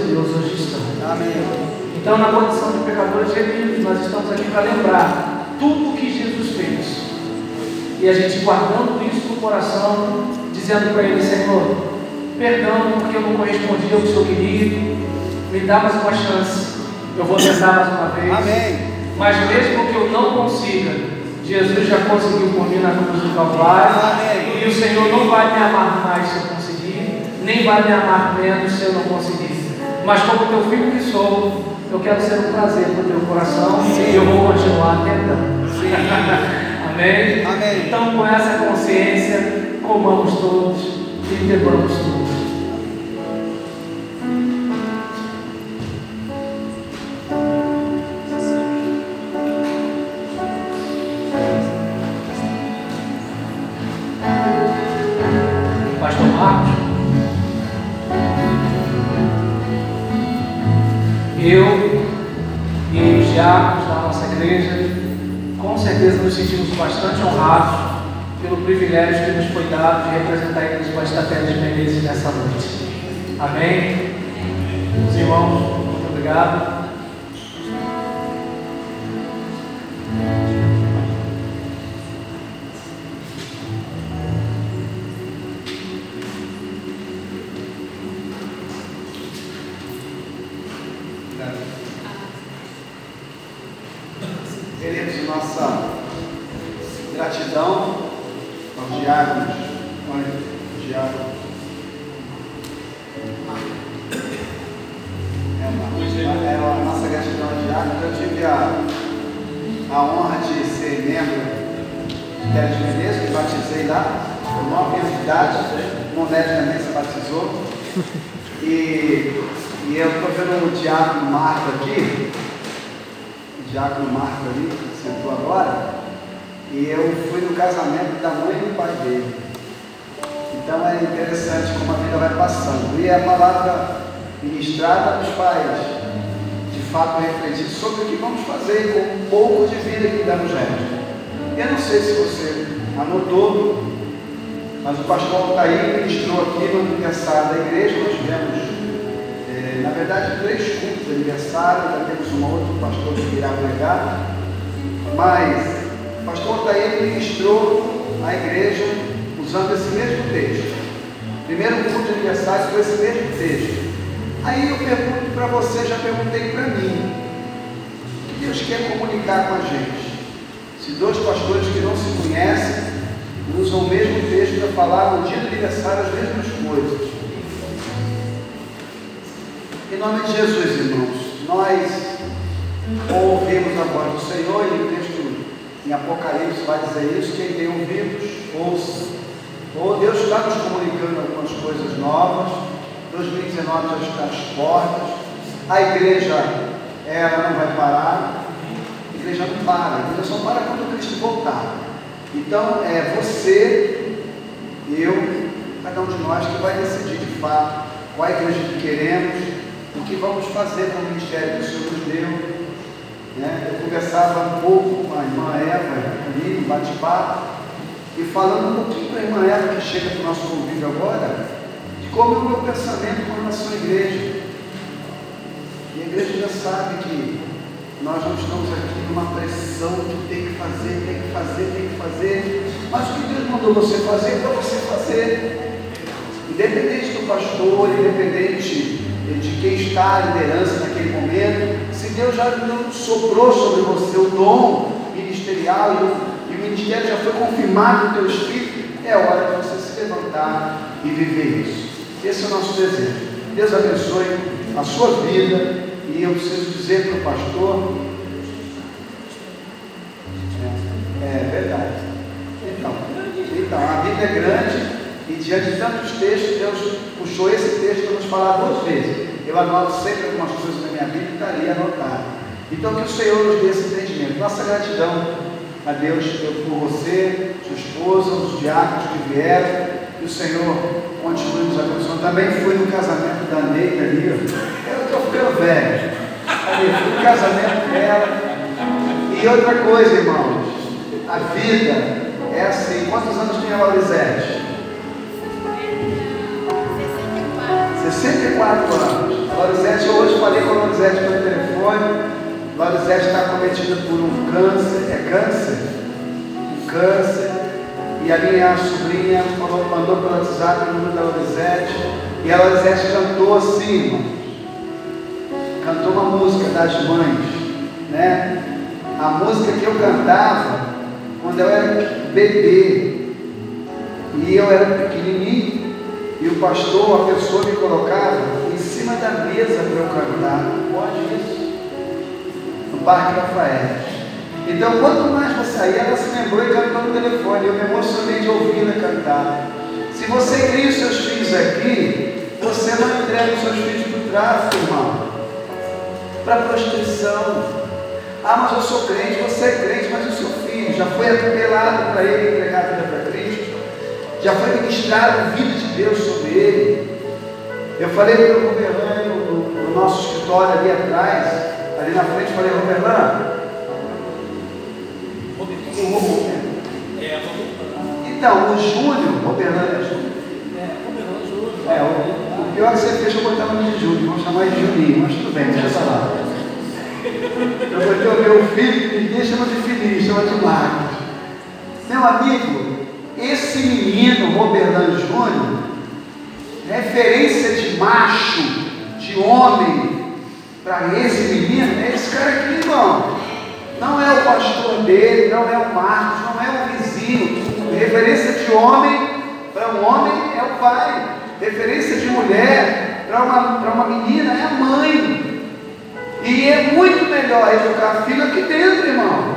Deus hoje estão. Amém. Então, na condição de pecadores remidos, nós estamos aqui para lembrar tudo o que Jesus fez. E a gente guardando isso no coração, dizendo para Ele: Senhor, perdão porque eu não correspondi ao que o Senhor queria, me dá mais uma chance, eu vou tentar mais uma vez. Amém. Mas mesmo que eu não consiga, Jesus já conseguiu por mim na cruz do Calvário. Amém. E o Senhor não vai me amar mais se eu conseguir, nem vai me amar menos se eu não conseguir. Mas como teu filho que sou, eu quero ser um prazer para o teu coração. E eu vou continuar tentando. Amém? Amém. Então, com essa consciência, comamos todos e bebamos todos. Pastor Marcos, eu e os diáconos da nossa igreja, com certeza nos sentimos bastante honrados pelo privilégio que nos foi dado de representar a Igreja Batista Terra de Menezes nessa noite. Amém? Os irmãos, muito obrigado. Queremos nossa gratidão aos diáconos, a nossa gratidão aos diáconos. Eu tive a honra de ser membro de Terra de Menezes, que batizei lá, com 9 anos de idade, o Monete também se batizou, e eu estou vendo o diácono Marco aqui, o diácono Marco ali, que sentou agora, e eu fui no casamento da mãe e do pai dele. Então é interessante como a vida vai passando. E a palavra ministrada nos faz, de fato, refletir sobre o que vamos fazer com um pouco de vida que damos resto. Eu não sei se você anotou, mas o pastor Altair ministrou aqui no aniversário da igreja. Nós tivemos, na verdade, 3 cultos de aniversário, ainda temos um outro pastor que irá pregar, mas o pastor Altair ministrou a igreja usando esse mesmo texto. Primeiro culto de aniversário foi esse mesmo texto. Aí eu pergunto para você, já perguntei para mim, o que Deus quer comunicar com a gente? Se 2 pastores que não se conhecem usam o mesmo texto para falar no dia do aniversário as mesmas coisas. Em nome de Jesus, irmãos, nós ouvimos a voz do Senhor, e o texto em Apocalipse vai dizer isso: quem tem ouvidos, ouça. Ou Deus está nos comunicando algumas coisas novas. 2019 já está às portas. A igreja, ela não vai parar. A igreja não para, a igreja só para quando Cristo voltar. Então é você, eu, cada um de nós que vai decidir de fato qual a igreja que queremos, o que vamos fazer com o ministério que o Senhor nos deu. Eu conversava um pouco com a irmã Eva ali, no bate-papo, e falando um pouquinho com a irmã Eva, que chega para o nosso convívio agora, de como é o meu pensamento com relação à igreja. E a igreja já sabe que nós não estamos aqui numa pressão que tem que fazer, tem que fazer, tem que fazer, mas o que Deus mandou você fazer é para você fazer. Independente do pastor, independente de quem está à liderança naquele momento, se Deus já não soprou sobre você o dom ministerial e o ministério já foi confirmado no teu espírito, é hora de você se levantar e viver isso. Esse é o nosso desejo. Deus abençoe a sua vida. E eu preciso dizer para o pastor, é verdade. Então, a Bíblia é grande, e diante de tantos textos, Deus puxou esse texto para nos falar 2 vezes. Eu anoto sempre algumas coisas na minha Bíblia e está ali anotado. Então, que o Senhor nos dê esse entendimento. Nossa gratidão a Deus por você, sua esposa, os diáconos que vieram, que o Senhor continue nos abençoando. Também fui no casamento da Neita ali, eu estou ficando velho. Ali, fui no casamento dela. E outra coisa, irmãos, a vida é assim. Quantos anos tem a Laurisete? 64 anos. A Laurisete acometida por um câncer, e a minha sobrinha mandou pelo WhatsApp o número da Lorizete, e a Lorizete cantou assim, irmão. Cantou uma música das mães, né? A música que eu cantava quando eu era bebê, e eu era pequenininho, e o pastor, a pessoa me colocava em cima da mesa para eu cantar. Pode isso? No Parque Rafael. Então, quanto mais você sair, ela se lembrou e cantou no telefone. Eu me emocionei de ouvi-la cantar. Se você cria os seus filhos aqui, você não entrega os seus filhos para o tráfico, irmão, para a prostituição. Ah, mas eu sou crente, você é crente, mas o seu filho já foi atropelado para ele entregar a vida para Cristo, já foi ministrado a vida de Deus sobre ele. Eu falei para o Roberlan no nosso escritório ali atrás, ali na frente, falei: Roberlan, então, o Júnior, Roberlan é Júnior? O pior que você fez, eu botar o nome de Júnior, vamos chamar de Juninho, mas tudo bem, deixa eu falar. Eu botei o meu filho, ninguém chama de filhinho, chama de Marcos. Meu amigo, esse menino, Roberlan Júnior, referência de macho, de homem, para esse menino, é esse cara aqui, irmão. Não é o pastor dele, não é o Marcos, não é o vizinho. Referência de homem, para um homem é o pai. Referência de mulher, para uma menina é a mãe. E é muito melhor educar filho aqui dentro, irmão.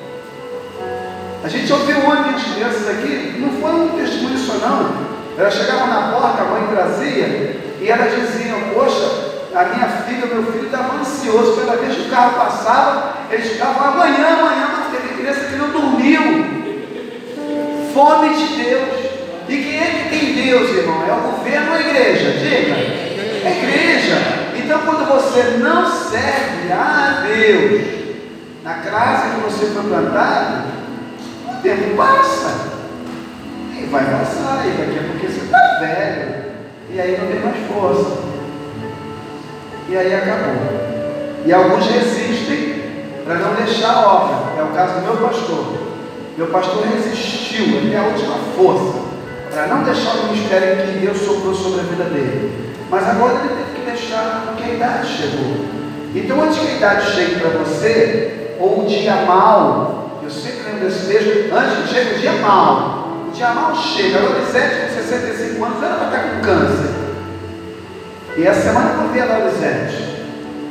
A gente ouviu ontem as crianças aqui, não foi um testemunho só não. Elas chegavam na porta, a mãe trazia, e elas diziam: poxa, a minha filha, meu filho estava ansioso, cada vez que o carro passava, eles ficavam amanhã, mas teve criança que não dormiu. Fome de Deus. E quem é que tem Deus, irmão? É o governo ou a igreja? Diga. É a igreja. Então, quando você não serve a Deus na casa que você foi plantado, o tempo passa. E vai passar, e daqui a pouco você está velho. E aí não tem mais força. E aí acabou. E alguns resistem para não deixar a obra. É o caso do meu pastor. Meu pastor resistiu até a última força para não deixar o ministério que Deus soprou sobre a vida dele. Mas agora ele teve que deixar porque a idade chegou. Então, antes que a idade chegue para você, ou o dia mau, eu sempre lembro desse texto, antes chega o dia mau. O dia mau chega. A Lorizete, com 65 anos, ela vai estar com câncer. E essa semana eu vi a Lorizete,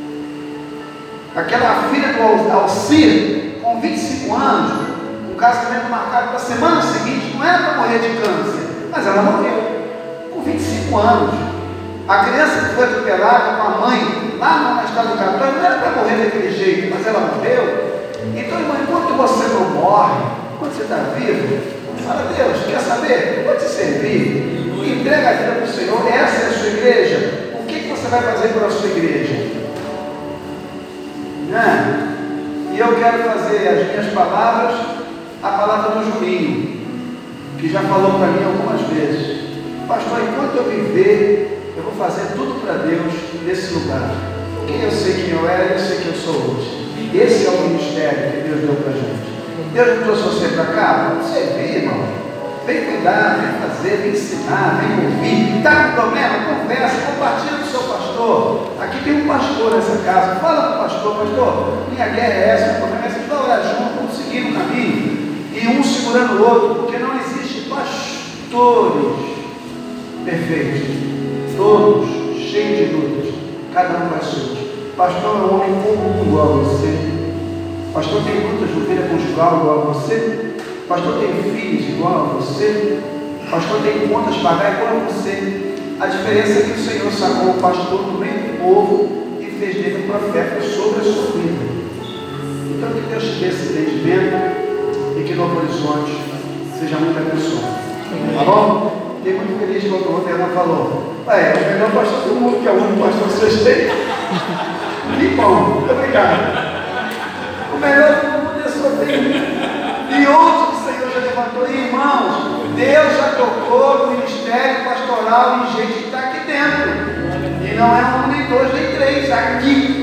aquela filha do Alcir, com 25 anos, um casamento marcado para a semana seguinte, não era para morrer de câncer, mas ela morreu, com 25 anos. A criança que foi atropelada com a mãe, lá na estrada do cartório, não era para morrer daquele jeito, mas ela morreu. Então, irmão, enquanto você não morre, enquanto você está vivo, fala: Deus, quer saber? Pode te servir, entrega a vida para o Senhor. Essa é a sua igreja. O que você vai fazer pela sua igreja? Né? E eu quero fazer as minhas palavras a palavra do Juninho, que já falou para mim algumas vezes: pastor, enquanto eu viver, eu vou fazer tudo para Deus nesse lugar, porque eu sei quem eu era, eu sei quem eu sou hoje. Esse é o ministério que Deus deu para a gente. Deus não trouxe você para cá para você vir, irmão. Vem cuidar, vem fazer, vem ensinar, vem ouvir. Está com problema? Conversa, compartilha com o seu pastor. Aqui tem um pastor nessa casa. Fala com o pastor: pastor, minha guerra é essa, o problema é essa. A gente vai orar junto, vamos seguir no caminho. E um segurando o outro, porque não existe pastores perfeitos. Todos cheios de dúvidas, cada um com as suas. Pastor é um homem comum igual a você. Pastor tem lutas de vida conjugal igual a você. Pastor tem filhos igual a você. Pastor tem contas a pagar igual a você. A diferença é que o Senhor sacou o pastor do meio do povo e fez dele um profeta sobre a sua vida. Então, que Deus te dê esse entendimento e que Novo Horizonte seja muito abençoado. Tá bom? Fiquei muito feliz quando o Roberto falou: é o melhor pastor do mundo, que é o único pastor que vocês têm. Que bom, muito obrigado. O melhor do mundo é só tem. E outro que o Senhor já levantou. Irmãos, Deus já tocou no ministério pastoral em gente que está aqui dentro. E não é um, nem dois, nem três. Aqui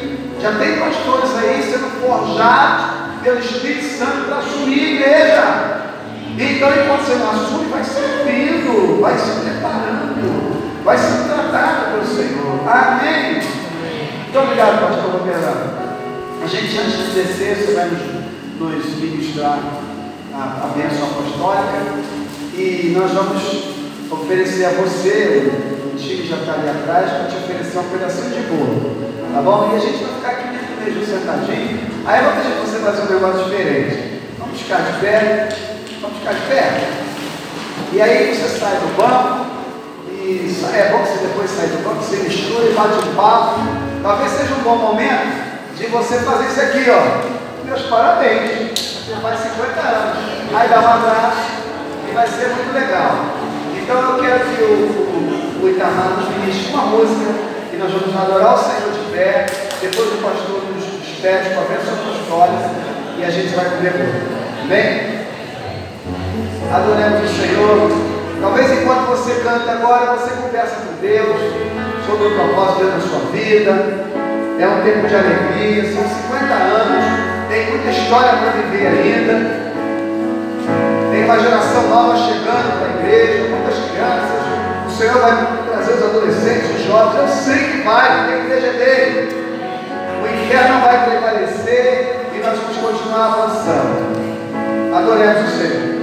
Já tem pastores aí sendo forjados pelo Espírito Santo para assumir a igreja. Então, enquanto você não assume, vai servindo, vai se preparando, vai sendo tratado pelo Senhor. Amém? Muito obrigado, pastor Roberto. A gente, antes de descer, você vai nos ministrar a bênção apostólica e nós vamos oferecer a você, o time já está ali atrás, para te oferecer um pedacinho de bolo, tá bom? E a gente vai ficar aqui mesmo sentadinho. Aí eu vou pedir você fazer um negócio diferente. Vamos ficar de pé. Vamos ficar de pé. E aí você sai do banco. E é bom que você depois sai do banco, você mistura e bate um papo. Talvez seja um bom momento de você fazer isso aqui, ó. Meus parabéns. Você faz 50 anos. Aí dá um abraço e vai ser muito legal. Então eu quero que o Itamar nos ministre uma música e nós vamos adorar o Senhor de pé. Depois o pastor nos despede com a bênção apostólica e a gente vai comer bolo. Bem? Adoremos o Senhor. Talvez enquanto você canta agora, você conversa com Deus sobre o propósito dele na sua vida. É um tempo de alegria, são 50 anos, tem muita história para viver ainda. Tem uma geração nova chegando para a igreja, muitas crianças. O Senhor vai trazer os adolescentes, os jovens. Eu sei que vai, porque a igreja é dele. O inferno vai prevalecer e nós vamos continuar avançando. Adoremos o Senhor.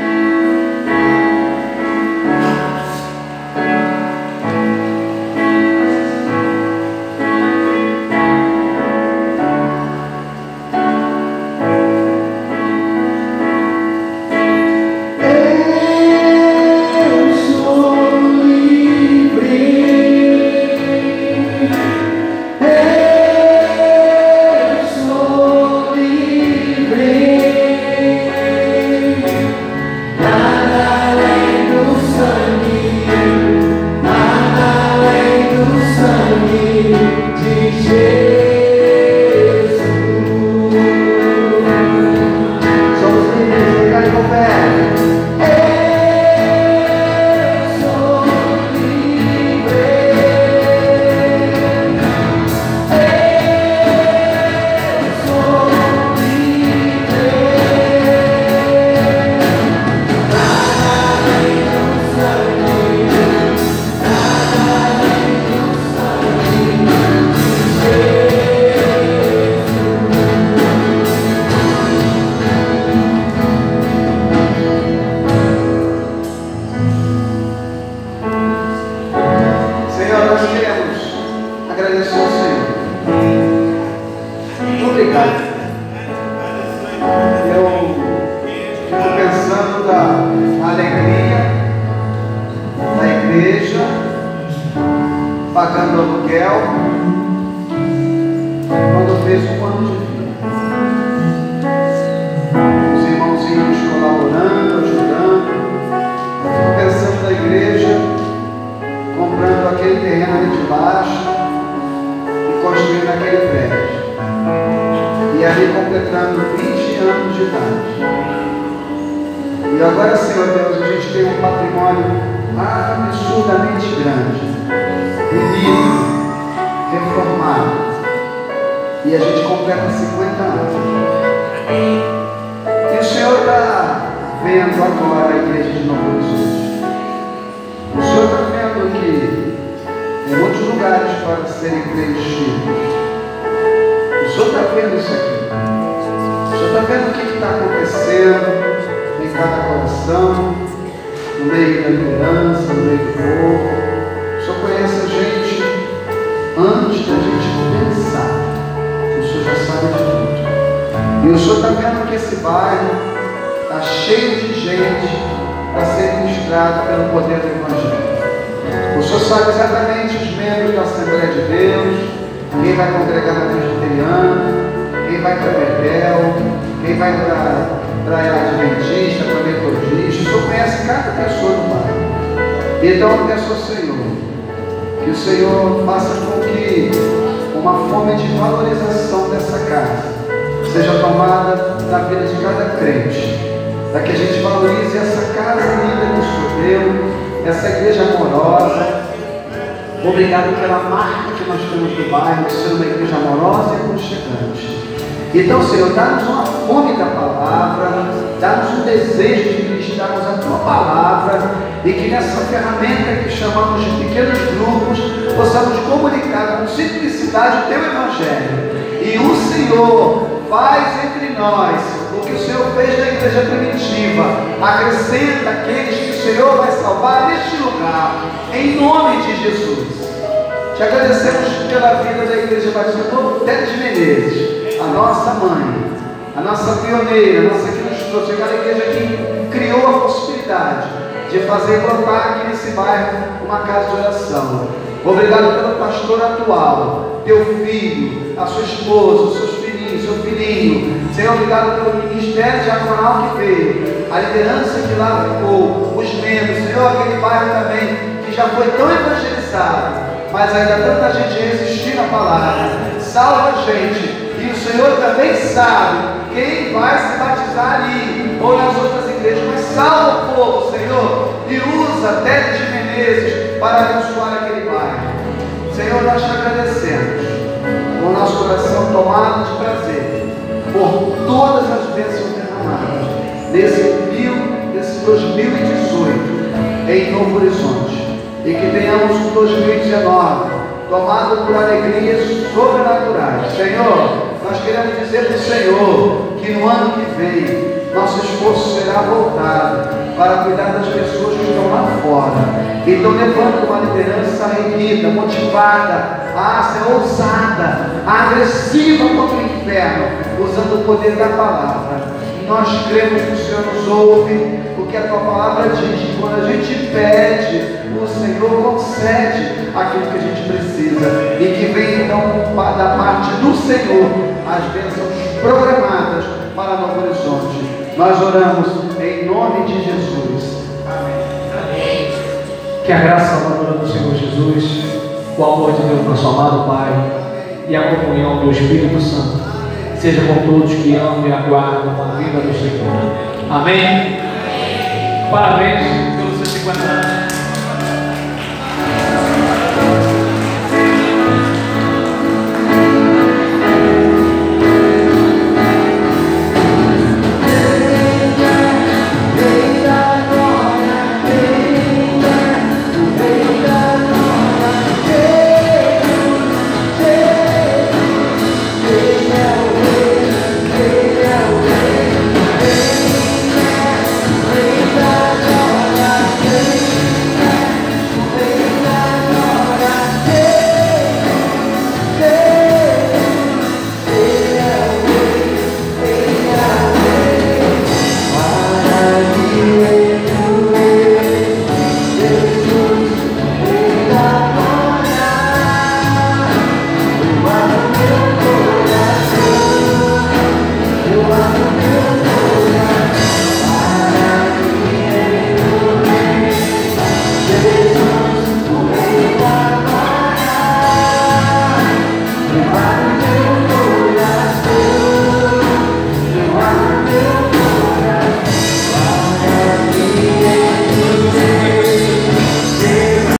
Então eu peço ao Senhor que o Senhor faça com que uma fome de valorização dessa casa seja tomada na vida de cada crente, para que a gente valorize essa casa linda que o Senhor deu, essa igreja amorosa, Obrigado pela marca que nós temos no bairro, de ser uma igreja amorosa e aconchegante. Então, Senhor, dá-nos uma fome da palavra, dá-nos um desejo de ministrarmos a Tua palavra e que nessa ferramenta que chamamos de pequenos grupos, possamos comunicar com simplicidade o Teu Evangelho. E o Senhor faz entre nós o que o Senhor fez na igreja primitiva, acrescenta aqueles que o Senhor vai salvar neste lugar, em nome de Jesus. Te agradecemos pela vida da Igreja Batista Tete de Menezes, a nossa mãe, a nossa pioneira, a nossa que nos trouxe, aquela igreja que criou a possibilidade de fazer brotar aqui nesse bairro uma casa de oração. Obrigado pelo pastor atual, teu filho, a sua esposa, os seus filhinhos, seu filhinho. Senhor, obrigado pelo ministério diaconal que veio, a liderança que lá ficou, os membros. Senhor, aquele bairro também que já foi tão evangelizado, mas ainda tanta gente resistindo à palavra. Salva a gente. E o Senhor também sabe quem vai se batizar ali ou nas outras igrejas. Mas salva o povo, Senhor, e usa Tete de Menezes para abençoar aquele bairro. Senhor, nós te agradecemos com o nosso coração tomado de prazer por todas as bênçãos derramadas nesse 2018 em Novo Horizonte. E que tenhamos um 2019 tomado por alegrias sobrenaturais. Senhor, nós queremos dizer para o Senhor que no ano que vem nosso esforço será voltado para cuidar das pessoas que estão lá fora. Então levanta uma liderança erguida, motivada, ser ousada, agressiva contra o inferno, usando o poder da palavra. Nós cremos que o Senhor nos ouve, porque a Tua palavra diz que quando a gente pede, o Senhor concede aquilo que a gente precisa, e que vem então da parte do Senhor as bênçãos programadas para Novo Horizonte. Nós oramos em nome de Jesus. Amém. Que a graça salvadora do Senhor Jesus, o amor de Deus, nosso amado Pai, e a comunhão do Espírito Santo seja com todos que amam e aguardam a vinda do Senhor. Amém? Parabéns pelos seus 50 anos. Vai